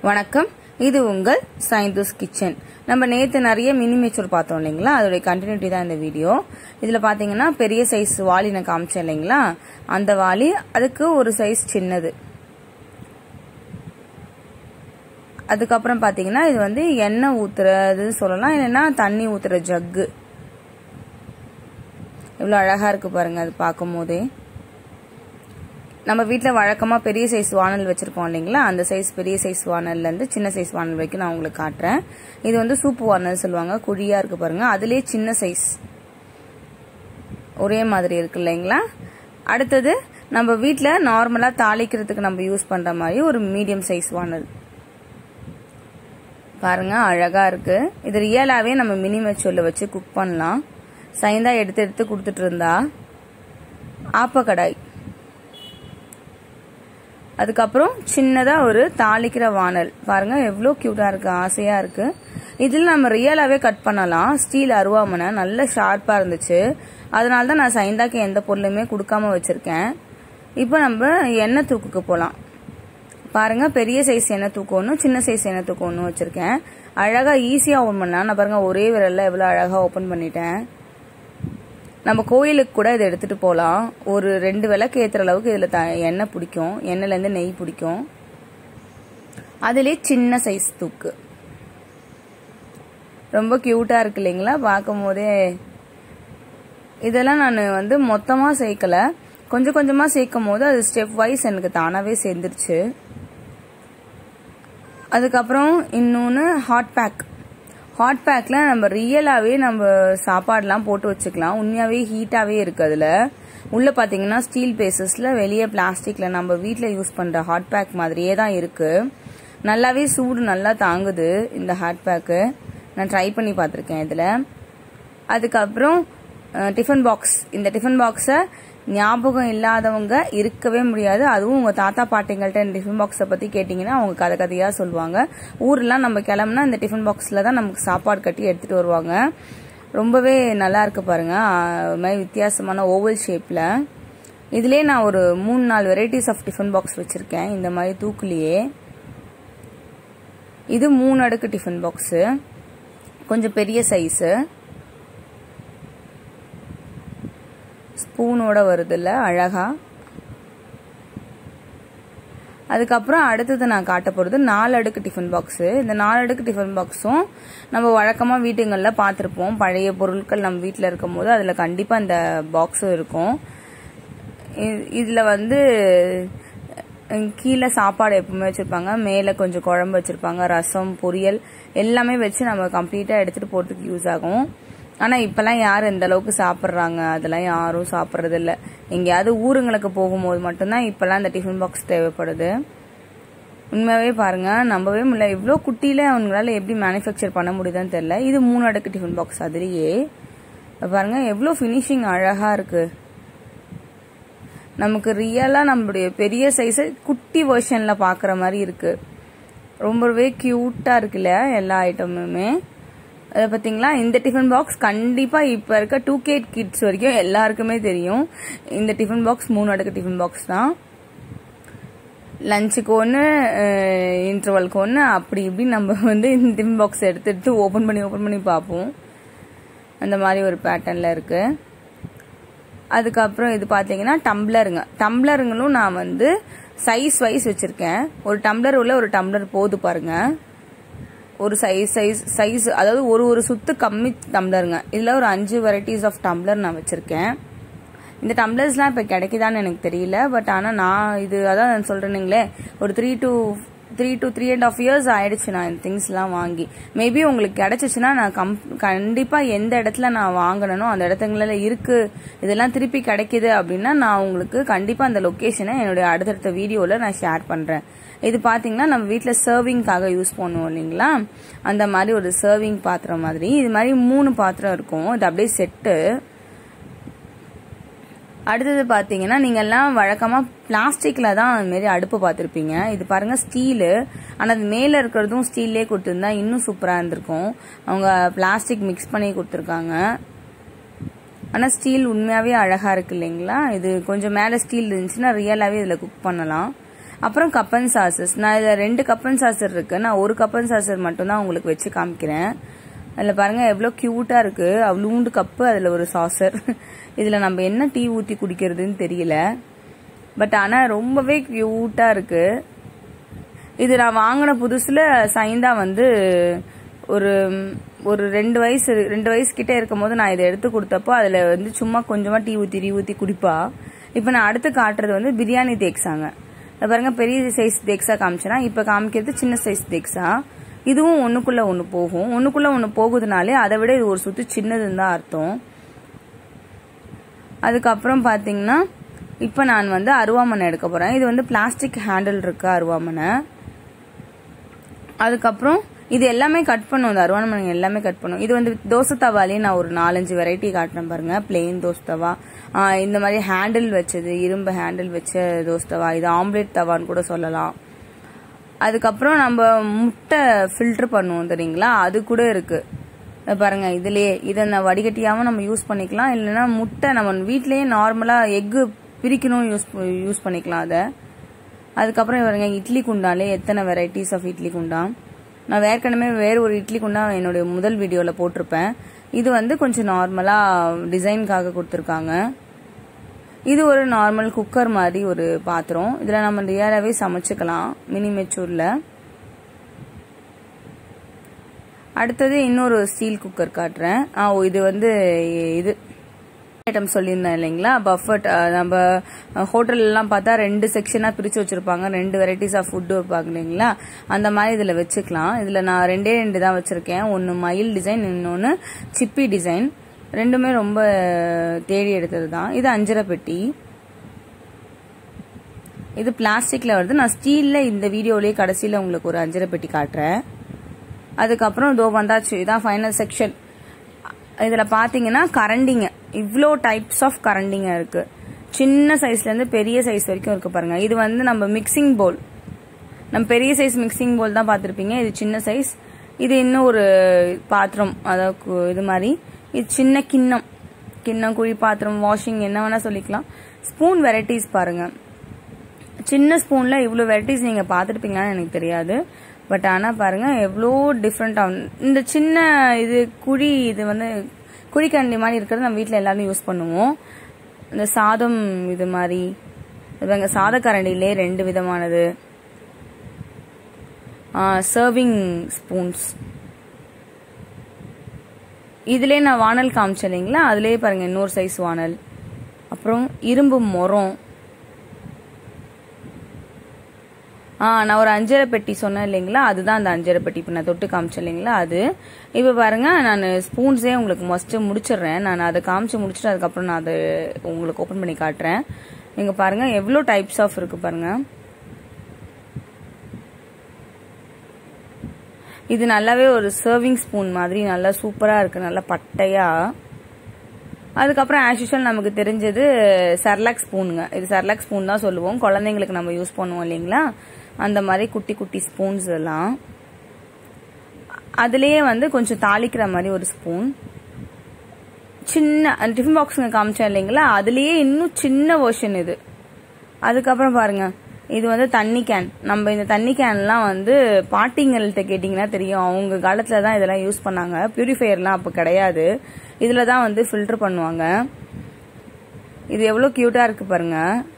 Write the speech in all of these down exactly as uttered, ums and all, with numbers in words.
வணக்கம், இது உங்கள் சைந்தூஸ் கிச்சன். நம்ம நேற்று நிறைய மினிமேச்சர் பார்த்தோம் இல்லைங்களா, அதோடைய கண்டினியூட்டி தான் இந்த வீடியோ. இதில் பார்த்தீங்கன்னா பெரிய சைஸ் வாளி நான் காமிச்சேன் இல்லைங்களா, அந்த வாளி அதுக்கு ஒரு சைஸ் சின்னது. அதுக்கப்புறம் பார்த்தீங்கன்னா இது வந்து எண்ணெய் ஊற்றுறது சொல்லலாம், இல்லைன்னா தண்ணி ஊற்றுற ஜக்கு. இவ்வளோ அழகாக இருக்குது பாருங்கள். அது பார்க்கும் போதே நம்ம வீட்டில் வழக்கமாக பெரிய சைஸ் வானல் வச்சுருப்போம் இல்லைங்களா, அந்த சைஸ் பெரிய சைஸ் வானல்லேருந்து சின்ன சைஸ் வானல் வரைக்கும் நான் உங்களுக்கு காட்டுறேன். இது வந்து சூப்பு வானல் சொல்லுவாங்க, குழியாக இருக்குது பாருங்கள். அதுலேயே சின்ன சைஸ் ஒரே மாதிரி இருக்கு இல்லைங்களா. அடுத்தது நம்ம வீட்டில் நார்மலாக தாளிக்கிறதுக்கு நம்ம யூஸ் பண்ணுற மாதிரி ஒரு மீடியம் சைஸ் வானல் பாருங்க, அழகாக இருக்குது. இது ரியலாகவே நம்ம மினிமேச்சரில் வச்சு குக் பண்ணலாம். சைந்தா எடுத்து எடுத்து கொடுத்துட்டு இருந்தா. ஆப்பக்கடாய், அதுக்கப்புறம் சின்னதா ஒரு தாளிக்கிற வானல் பாருங்க, எவ்வளோ கியூட்டா இருக்கு, ஆசையா இருக்கு. இதில் நம்ம ரியலாவே கட் பண்ணலாம். ஸ்டீல் அருவாமனை நல்ல ஷார்ப்பா இருந்துச்சு, அதனால தான் நான் சைந்தாக்கு எந்த பொருளுமே கொடுக்காம வச்சிருக்கேன். இப்போ நம்ம எண்ணெய் தூக்குக்கு போகலாம். பாருங்க, பெரிய சைஸ் எண்ணெய் தூக்கு ஒன்று, சின்ன சைஸ் எண்ணெய் தூக்கு ஒன்று வச்சிருக்கேன். அழகா ஈஸியா ஓபன் பண்ணலாம். நான் பாருங்க ஒரே விரல்ல எவ்வளவு அழகா ஓபன் பண்ணிட்டேன். நம்ம கோயிலுக்கு கூட இதை எடுத்துட்டு போகலாம். ஒரு ரெண்டு விளக்கு ஏற்றுற அளவுக்கு இதில் எண்ணெய் பிடிக்கும், எண்ணெயிலேருந்து நெய் பிடிக்கும். அதுலேயே சின்ன சைஸ் தூக்கு ரொம்ப கியூட்டா இருக்கு இல்லைங்களா பார்க்கும் போதே. இதெல்லாம் நான் வந்து மொத்தமாக சேர்க்கல, கொஞ்சம் கொஞ்சமாக சேர்க்கும் போது அது ஸ்டெப் வைஸ் எனக்கு தானாகவே சேர்ந்துருச்சு. அதுக்கப்புறம் இன்னொன்று ஹாட் பேக். ஹாட் பேக்ல நம்ம ரியலாவே நம்ம சாப்பாடுலாம் போட்டு வச்சுக்கலாம். உண்மையாவே ஹீட்டாவே இருக்கு. அதுல உள்ள பாத்தீங்கன்னா ஸ்டீல் பேசஸ்ல, வெளியே பிளாஸ்டிக்ல நம்ம வீட்டுல யூஸ் பண்ற ஹாட் பேக் மாதிரியே தான் இருக்கு. நல்லாவே சூடு நல்லா தாங்குது இந்த ஹாட் பேக்கு. நான் ட்ரை பண்ணி பார்த்துருக்கேன் இதுல. அதுக்கப்புறம் டிஃபன் பாக்ஸ். இந்த டிஃபன் பாக்ஸை ஞாபகம் இல்லாதவங்க இருக்கவே முடியாது. அதுவும் உங்க தாத்தா பாட்டிங்கள்ட்ட இந்த டிஃபன் பாக்ஸை பத்தி கேட்டீங்கன்னா அவங்க கதை கதையா சொல்லுவாங்க. ஊர்லாம் நம்ம கிளம்புனா இந்த டிஃபன் பாக்ஸ்ல தான் நமக்கு சாப்பாடு கட்டி எடுத்துட்டு வருவாங்க. ரொம்பவே நல்லா இருக்கு பாருங்க, ஒரு மாதிரி வித்தியாசமான ஓவல் ஷேப்ல. இதுலயே நான் ஒரு மூணு நாலு வெரைட்டிஸ் ஆஃப் டிஃபன் பாக்ஸ் வச்சிருக்கேன் இந்த மாதிரி தூக்குலயே. இது மூணு அடுக்கு டிஃபன் பாக்ஸ், கொஞ்சம் பெரிய சைஸ், ஸ்பூனோட வருது இல்ல அழகா. அதுக்கப்புறம் அடுத்தது நான் காட்ட போறது நாலு அடுக்கு டிஃபன் பாக்ஸ். இந்த நாலு அடுக்கு டிஃபன் பாக்ஸும் நம்ம வழக்கமா வீட்டுங்கள்ல பார்த்திருப்போம். பழைய பொருட்கள் நம்ம வீட்டுல இருக்கும் போது அதுல கண்டிப்பா இந்த பாக்ஸும் இருக்கும். இதுல வந்து கீழே சாப்பாடு எப்பவுமே வச்சிருப்பாங்க, மேல கொஞ்சம் குழம்பு வச்சிருப்பாங்க, ரசம், பொரியல் எல்லாமே வச்சு நம்ம கம்ப்ளீட்டா எடுத்துட்டு போறதுக்கு யூஸ் ஆகும். ஆனா இப்பெல்லாம் யாரும் இந்த அளவுக்கு சாப்பிட்றாங்க, அதெல்லாம் யாரும் சாப்பிட்றது இல்ல. எங்கேயாவது ஊருங்களுக்கு போகும்போது மட்டும்தான் இப்பெல்லாம் இந்த டிஃபன் பாக்ஸ் தேவைப்படுது. உண்மையாவே பாருங்க, நம்பவே முடியல இவ்வளோ குட்டியில அவங்களால எப்படி மேனுஃபேக்சர் பண்ண முடியுதுன்னு தெரியல. இது மூணு அடுக்கு டிஃபன் பாக்ஸ். அதுலயே பாருங்க எவ்வளோ ஃபினிஷிங் அழகா இருக்கு. நமக்கு ரியலா நம்மளுடைய பெரிய சைஸ் குட்டி வெர்ஷன்ல பாக்குற மாதிரி இருக்கு. ரொம்பவே கியூட்டா இருக்குல்ல எல்லா ஐட்டமுமே. அதை பார்த்தீங்களா, இந்த டிஃபன் பாக்ஸ் கண்டிப்பா இப்ப இருக்க டூ கே கிட்ஸ் வரைக்கும் எல்லாருக்குமே தெரியும். இந்த டிஃபன் பாக்ஸ் மூணு அடுக்கு டிஃபன் பாக்ஸ் தான். லஞ்சுக்கு ஒன்று, இன்டர்வலுக்கு ஒன்று, அப்படி இப்படி நம்ம வந்து இந்த டிஃபன் பாக்ஸ் எடுத்து எடுத்து ஓபன் பண்ணி ஓபன் பண்ணி பார்ப்போம். அந்த மாதிரி ஒரு பேட்டர்ன்ல இருக்கு. அதுக்கப்புறம் இது பாத்தீங்கன்னா டம்ளருங்க. டம்ளருங்களும் நான் வந்து சைஸ் வைஸ் வச்சிருக்கேன். ஒரு டம்ளர் உள்ள ஒரு டம்ளர் போது பாருங்க, ஒரு சைஸ் சைஸ் சைஸ் அதாவது ஒரு ஒரு சுத்து கம்மி டம்ளருங்க. இதுல ஒரு அஞ்சு வெரைட்டிஸ் ஆஃப் டம்ளர் நான் வச்சிருக்கேன். இந்த டம்ளர்ஸ்லாம் இப்ப கிடைக்குதான்னு எனக்கு தெரியல, பட் ஆனா நான் இது அதான் நான் சொல்றேனுங்களே, ஒரு three to three to three and half years ஆயிடுச்சு நான் இந்த திங்ஸ் எல்லாம் வாங்கி. மேபி உங்களுக்கு கிடைச்சிச்சுன்னா நான் கம் கண்டிப்பா எந்த இடத்துல நான் வாங்கணும் அந்த இடத்துங்கள இருக்கு, இதெல்லாம் திருப்பி கிடைக்குது அப்படின்னா நான் உங்களுக்கு கண்டிப்பா அந்த லொகேஷனை என்னுடைய அடுத்தடுத்த வீடியோல நான் ஷேர் பண்றேன். இது பாத்தீங்கன்னா நம்ம வீட்டுல சர்விங்காக யூஸ் பண்ணுவோம் இல்லைங்களா, அந்த மாதிரி ஒரு சர்விங் பாத்திரம் மாதிரி. இது மாதிரி மூணு பாத்திரம் இருக்கும். இது அப்படியே செட்டு. அடுத்தது பாத்தீங்கன்னா நீங்க எல்லாம் வழக்கமா பிளாஸ்டிக்ல தான் அது மாதிரி அடுப்பு பார்த்திருப்பீங்க. இது பாருங்க ஸ்டீலு, ஆனா அது மேல இருக்கிறதும் ஸ்டீல்லே கொடுத்துருந்தா இன்னும் சூப்பரா இருந்திருக்கும். அவங்க பிளாஸ்டிக் மிக்ஸ் பண்ணி கொடுத்துருக்காங்க. ஆனா ஸ்டீல் உண்மையாவே அழகா இருக்கு இல்லைங்களா. இது கொஞ்சம் மேல ஸ்டீல் இருந்துச்சுன்னா ரியலாவே இதுல குக் பண்ணலாம். அப்புறம் கப் அண்ட் சாசஸ். நான் இதில் ரெண்டு கப் அண்ட் சாசர் இருக்கு. நான் ஒரு கப் அண்ட் சாசர் மட்டும்தான் உங்களுக்கு வச்சு காமிக்கிறேன். அதில் பாருங்க எவ்வளோ கியூட்டா இருக்கு. அவ்வளோண்டு கப்பு, அதில் ஒரு சாசர். இதில் நம்ம என்ன டீ ஊற்றி குடிக்கிறதுன்னு தெரியல, பட் ஆனால் ரொம்பவே கியூட்டா இருக்கு. இது நான் வாங்கின புதுசுல சைந்தா வந்து ஒரு ஒரு ரெண்டு வயசு ரெண்டு வயசு கிட்ட இருக்கும் போது நான் இதை எடுத்து கொடுத்தப்போ அதில் வந்து சும்மா கொஞ்சமா டீ ஊற்றி டீ ஊற்றி குடிப்பா. இப்போ நான் அடுத்து காட்டுறது வந்து பிரியாணி தேக்ஸாங்க. பாருங்க பெரிய சைஸ் தேக்ஸா காமிச்சேன்னா, இப்போ காமிக்கிறது சின்ன சைஸ் தேக்ஸா. இதுவும் ஒன்றுக்குள்ள ஒன்று போகும். ஒன்றுக்குள்ள ஒன்று போகுதுனாலே அதை விட இது ஒரு சுத்து சின்னதுன்னு தான் அர்த்தம். அதுக்கப்புறம் பார்த்தீங்கன்னா இப்போ நான் வந்து அருவாமனை எடுக்க போறேன். இது வந்து பிளாஸ்டிக் ஹேண்டில் இருக்கு அருவாமனை. அதுக்கப்புறம் இது எல்லாமே கட் பண்ணும். இந்த அருவாமனை எல்லாமே கட் பண்ணும். இது வந்து தோசை தவாலே நான் ஒரு நாலஞ்சு வெரைட்டி காட்டுறேன் பாருங்க. பிளெயின் தோசை தவா, இந்த மாதிரி ஹேண்டில் வச்சது, இரும்பு ஹேண்டில் வச்ச தோசை தவா, இது ஆம்லேட் தவான்னு கூட சொல்லலாம். அதுக்கப்புறம் நம்ம முட்டை ஃபில்டர் பண்ணுவோம் தெரியுங்களா, அது கூட இருக்கு பாருங்க. இதுலயே இதை நான் வடிகட்டியாவும் நம்ம யூஸ் பண்ணிக்கலாம், இல்லைன்னா முட்டை நம்ம வீட்லயே நார்மலா எக்கு பிரிக்கணும் யூஸ் யூஸ் பண்ணிக்கலாம் அதை. அதுக்கப்புறம் பாருங்க இட்லி குண்டாலே எத்தனை வெரைட்டிஸ் ஆஃப் இட்லி குண்டா. நான் ஏற்கனவே வேற ஒரு இட்லி குண்டா என்னுடைய முதல் வீடியோல போட்டிருப்பேன். இது வந்து கொஞ்சம் நார்மலா டிசைனுக்காக கொடுத்துருக்காங்க. இது ஒரு நார்மல் குக்கர் மாதிரி ஒரு பாத்திரம். இதுல நம்ம ரியலாவே சமைச்சுக்கலாம் மினி மெச்சூர்ல. அடுத்தது இன்னொரு ஸ்டீல் குக்கர் காட்டுறேன். ஆ இது வந்து இது ஐட்டம் சொல்லியிருந்தேன் இல்லைங்களா, பஃபட். நம்ம ஹோட்டல் எல்லாம் பார்த்தா ரெண்டு செக்ஷனா பிரிச்சு வச்சிருப்பாங்க, ரெண்டு வெரைட்டிஸ் ஆஃப் ஃபுட் வைப்பாங்க இல்லைங்களா, அந்த மாதிரி இதுல வச்சுக்கலாம். இதுல நான் ரெண்டே ரெண்டு தான் வச்சிருக்கேன். ஒன்னு மயில் டிசைன், இன்னொன்னு சிப்பி டிசைன். ரெண்டுமே ரொம்ப தேடி எடுத்தது தான். இது அஞ்சரை பெட்டி. இது பிளாஸ்டிக்ல வருது. நான் ஸ்டீல்ல இந்த வீடியோலயே கடைசியில உங்களுக்கு ஒரு அஞ்சரை பெட்டி காட்டுறேன். அதுக்கப்புறம் இதோ வந்தாச்சு, இதான் ஃபைனல் செக்ஷன். இதுல பாத்தீங்கன்னா கரண்டிங்க, இவ்ளோ டைப்ஸ் ஆஃப் கரண்டிங்க இருக்கு. சின்ன சைஸ்ல இருந்து பெரிய சைஸ் வரைக்கும் இருக்கு பாருங்க. இது வந்து நம்ம மிக்சிங் பவுல், நம்ம பெரிய சைஸ் மிக்சிங் பவுல் தான் பாத்திருப்பீங்க. இது சின்ன சைஸ். இது இன்னும் ஒரு பாத்திரம், அதாவது இது மாதிரி. இது சின்ன கிண்ணம், கிண்ணம் குழி பாத்திரம், வாஷிங் என்ன வேணா சொல்லிக்கலாம். ஸ்பூன் வெரைட்டிஸ் பாருங்க. சின்ன ஸ்பூன்ல இவ்வளவு வெரைட்டிஸ் நீங்க பாத்துருப்பீங்களான்னு எனக்கு தெரியாது, பட் ஆனா பாருங்க எவ்வளோ டிஃப்ரெண்டா. இந்த சின்ன இது குழி, இது வந்து குழிக்கண்டி மாதிரி இருக்கிறது நம்ம வீட்டில் எல்லாரும் யூஸ் பண்ணுவோம். இந்த சாதம் இது மாதிரி இவங்க சாத கரண்டிலே ரெண்டு விதமானது. Serving spoons. இதுலயே நான் வானல் காமிச்சேன் இல்லைங்களா, அதுலயே பாருங்க இன்னொரு சைஸ் வானல். அப்புறம் இரும்பு மொரம். ஆ நான் ஒரு அஞ்சரை பெட்டி சொன்னேன் இல்லைங்களா, அதுதான் அந்த அஞ்சரை பெட்டி. இப்போ நான் தொட்டு காமிச்சேன் இல்லைங்களா அது. இப்போ பாருங்க நான் ஸ்பூன்ஸே உங்களுக்கு மஸ்ட் முடிச்சிடுறேன். நான் அதை காமிச்சு முடிச்சுட்டு அதுக்கப்புறம் நான் அதை உங்களுக்கு ஓப்பன் பண்ணி காட்டுறேன். நீங்க பாருங்க எவ்வளோ டைப்ஸ் ஆஃப் இருக்கு பாருங்க. இது நல்லாவே ஒரு சர்விங் ஸ்பூன் மாதிரி நல்லா சூப்பரா இருக்கு, நல்லா பட்டையா. அதுக்கப்புறம் ஆஸ் யூஷுவல் நமக்கு தெரிஞ்சது செர்லாக் ஸ்பூனுங்க. இது செர்லாக் ஸ்பூன் தான் சொல்லுவோம், குழந்தைங்களுக்கு நம்ம யூஸ் பண்ணுவோம் இல்லைங்களா, அந்த மாதிரி குட்டி குட்டி ஸ்பூன்ஸ் எல்லாம். அதுலயே வந்து கொஞ்சம் தாளிக்கிற மாதிரி ஒரு ஸ்பூன். சின்ன டிஃபன் பாக்ஸுங்க காமிச்சேன் இல்லைங்களா, அதுலயே இன்னும் சின்ன வெர்ஷன் இது. அதுக்கப்புறம் பாருங்க இது வந்து தண்ணி கேன். நம்ம இந்த தண்ணி கேன்லாம் வந்து பாட்டிங்கள்ட்ட கேட்டிங்கன்னா தெரியும், அவங்க காலத்துல தான் இதெல்லாம் யூஸ் பண்ணாங்க. பியூரிஃபையர்லாம் அப்போ கிடையாது, இதுல தான் வந்து ஃபில்டர் பண்ணுவாங்க. இது எவ்வளவு கியூட்டா இருக்கு பாருங்க.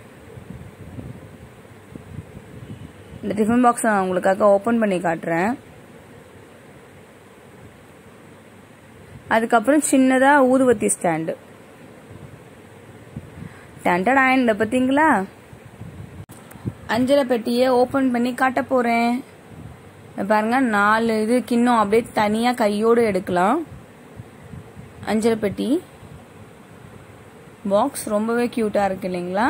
இந்த டிஃபன் பாக்ஸ் நான் உங்களுக்காக ஓபன் பண்ணி காட்டுறேன். அதுக்கப்புறம் சின்னதா ஊதுவத்தி ஸ்டாண்டு. டண்டடாயின் பாத்தீங்களா. அஞ்சரை பெட்டியை ஓபன் பண்ணி காட்ட போறேன் பாருங்க. நாலு இது கிண்ணம் அப்படியே தனியா கையோடு எடுக்கலாம். அஞ்சரை பெட்டி பாக்ஸ் ரொம்பவே கியூட்டா இருக்கு இல்லைங்களா.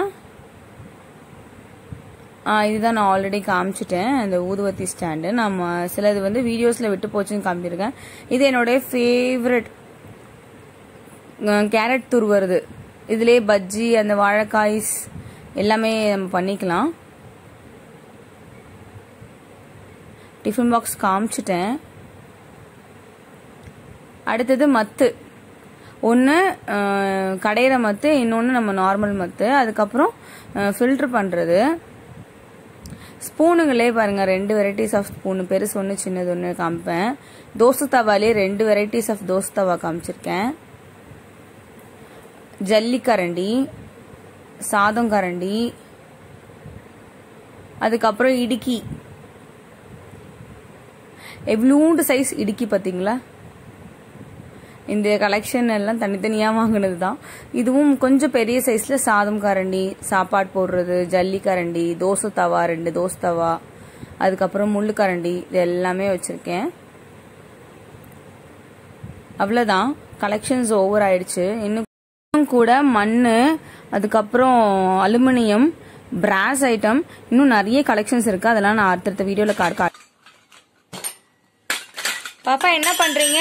இதுதான் நான் ஆல்ரெடி காமிச்சிட்டேன், இந்த ஊதுவத்தி ஸ்டாண்டு. நம்ம சிலது வந்து வீடியோஸ்ல விட்டு போச்சுன்னு காமிச்சிருக்கேன். இது என்னோட ஃபேவரட். கேரட் துருவுறது, இதுலயே பஜ்ஜி, அந்த வாழைக்காய் எல்லாமே நம்ம பண்ணிக்கலாம். டிஃபன் பாக்ஸ் காமிச்சிட்டேன். அடுத்தது மத்து. ஒன்று கடையிற மத்து, இன்னொன்று நம்ம நார்மல் மத்து. அதுக்கப்புறம் ஃபில்டர் பண்ணுறது. ஸ்பூனுங்களே பாருங்க, ரெண்டு வெரைட்டிஸ் ஆஃப் ஸ்பூனு, பெருசு ஒன்று சின்னது ஒன்று காமிப்பேன். தோசை தவாலே ரெண்டு வெரைட்டிஸ் ஆஃப் தோசை தவா காமிச்சிருக்கேன். ஜல்லி கரண்டி, சாதம் கரண்டி, அதுக்கப்புறம் இடுக்கி. எவ்வளோண்டு சைஸ் இடுக்கி பார்த்தீங்களா? இந்த கலெக்ஷன் எல்லாம் தனித்தனியா வாங்கினது தான். இதுவும் கொஞ்சம் பெரிய சைஸ்ல சாதம் கரண்டி, சாப்பாடு போடுறது, ஜல்லி கரண்டி, தோசை தவா, ரெண்டு தோசை தவா, அதுக்கப்புறம் முள்ளு கரண்டி, இது எல்லாமே வச்சிருக்கேன். அவ்வளவுதான், கலெக்ஷன்ஸ் ஓவர் ஆயிடுச்சு. இன்னும் கூட மண்ணு, அதுக்கப்புறம் அலுமினியம், பிராஸ் ஐட்டம், இன்னும் நிறைய கலெக்ஷன்ஸ் இருக்கு. அதெல்லாம் நான் அடுத்த வீடியோல காட்டு. பாப்பா என்ன பண்றீங்க?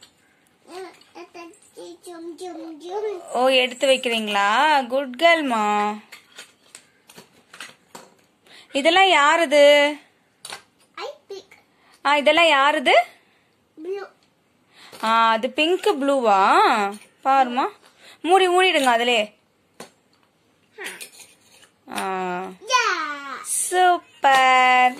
ஓ, எடுத்து வைக்கிறீங்களா? குட் கேர்ள்மா. இதெல்லாம் யாருது? ஆ, இதெல்லாம் யாருது? ஆ, அது பிங்க் ப்ளூவா? பாருமா, மூடி மூடிடுங்க அதுலே. சூப்பர்.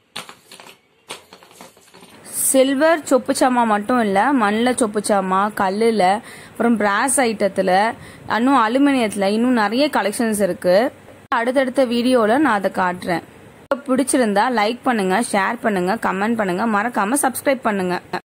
சில்வர் சொப்பு சாமா மட்டும் இல்ல, மண்ணில் சொப்பு சாமா, கல்லுல, அப்புறம் பிராஸ் ஐட்டத்துல, இன்னும் அலுமினியத்துல இன்னும் நிறைய கலெக்ஷன்ஸ் இருக்கு. அடுத்தடுத்த வீடியோல நான் அதை காட்டுறேன். பிடிச்சிருந்தா லைக் பண்ணுங்க, ஷேர் பண்ணுங்க, கமெண்ட் பண்ணுங்க, மறக்காம சப்ஸ்கிரைப் பண்ணுங்க.